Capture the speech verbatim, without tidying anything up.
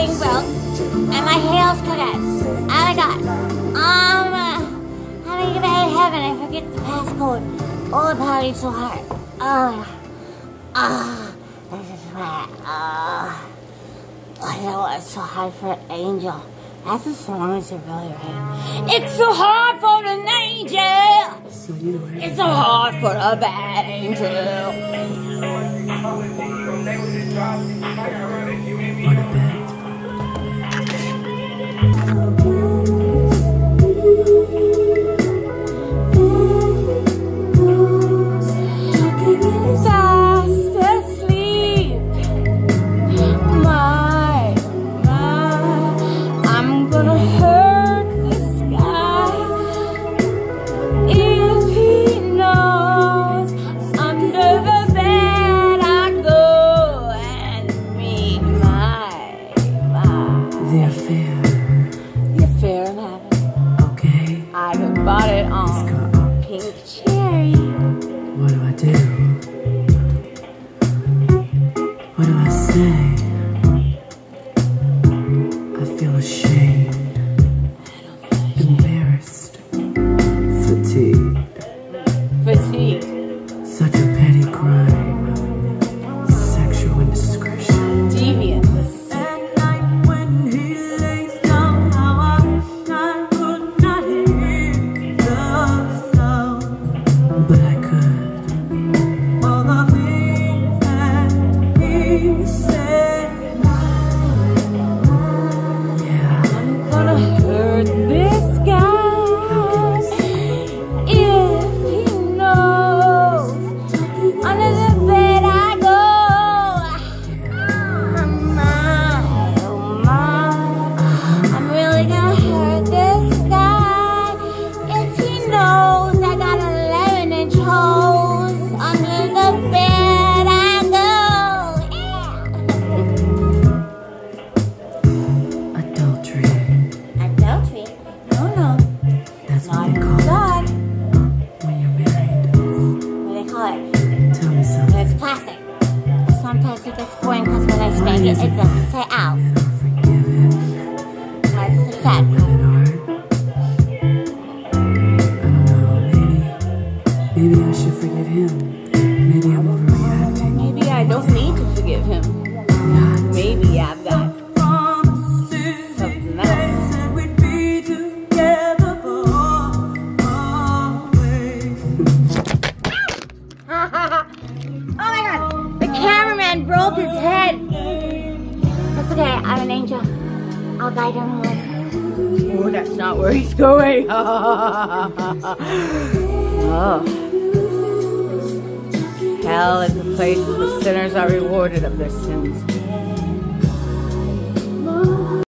being broke, and my heels crooked. Oh my god. Um, uh, how do you get back to heaven? I forget the passcode. Oh, the party's so hard. Oh my god. Ah, oh, this is wet. Ah, oh, I know it's so hard for an angel. That's the song, is it really right? It's so hard for an angel. So you It's so hard for a bad angel. Want a bet? Fast asleep. My, my, I'm gonna hurt this guy. If he knows under the bed I go and meet my, my. The affair. The affair in heaven. Okay. I bought it on Pink Cherry. What do I do? What do I say? I feel ashamed, embarrassed, fatigued. Fatigue. Such a petty crime. Sexual indiscretion. Deviance. At night when he lays down, how I wish I could not hear the sound. But I could. All the things that he said. Yeah. I'm gonna hurt this guy. If he knows under the bed I go. Oh my, oh my. I'm really gonna hurt this guy. If he knows I got eleven inch holes under the bed I go. Adultery. Adultery? No, no. That's what Not they call God. it when you're married. What do they call it? Tell me And something. it's plastic. Sometimes it gets boring because when I spank it, it doesn't say ow. Men are forgiven. That's the sad And part. women aren't. I don't know. Maybe. Maybe I should forgive him. Maybe I'm overreacting. Maybe I don't need to forgive him. Not. Maybe I've got something else. Said we'd be together for always. Oh my god! The cameraman broke his head! That's okay, I'm an angel. I'll guide him home. Oh, that's not where he's going. Oh. Hell is a place where sinners are rewarded of their sins.